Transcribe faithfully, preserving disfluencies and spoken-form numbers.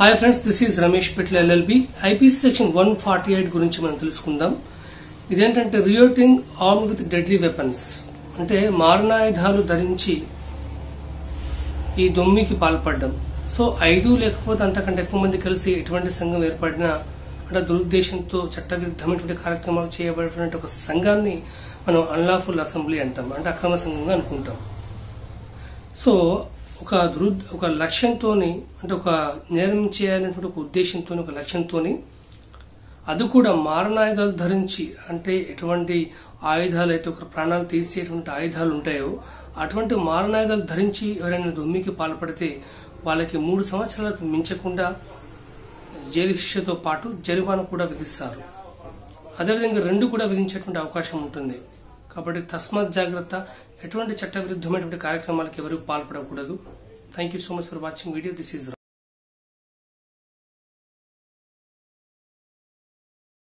Hi friends, this is Ramesh Pitla LLB. IPC section one forty eight గురించి మనం తెలుసుకుందాం. ఇదేంటంటే rioting arm with deadly weapons, అంటే మారణాయుధాలు ధరించి ఈ దొమ్మికి పాల్పడడం. సో ఐదు లేకపోతే అంతకంటే ఎక్కువ మంది కలిసి ఎటువంటి సంఘం ఏర్పడినా అంటే దురుద్దేశంతో చట్టవిరుద్ధమైనటువంటి కార్యక్రమాలు చేయబడినటువంటి ఒక సంఘాన్ని మనం అన్లాఫుల్ అసెంబ్లీ అంటాం, అంటే అక్రమ సంఘంగా అనుకుంటాం. సో ఒక దురు ఒక లక్ష్యంతోని అంటే ఒక నేరం చేయాలనేటువంటి ఒక ఉద్దేశంతో ఒక లక్ష్యంతోని అది కూడా మారణాయుధాలు ధరించి, అంటే ఎటువంటి ఆయుధాలు అయితే ఒక ప్రాణాలు తీసేటువంటి ఆయుధాలు ఉంటాయో అటువంటి మారణాయుధాలు ధరించి ఎవరైనా దొమ్మికి పాల్పడితే వాళ్ళకి మూడు సంవత్సరాలకు మించకుండా జైలు శిక్షతో పాటు జరిమానా కూడా విధిస్తారు. అదేవిధంగా రెండు కూడా విధించేటువంటి అవకాశం ఉంటుంది. కాబట్టి తస్మాత్ జాగ్రత్త, ఎటువంటి చట్టవిరుద్ధమైనటువంటి కార్యక్రమాలకు ఎవరు పాల్పడకూడదు. Thank you so much for watching video. This is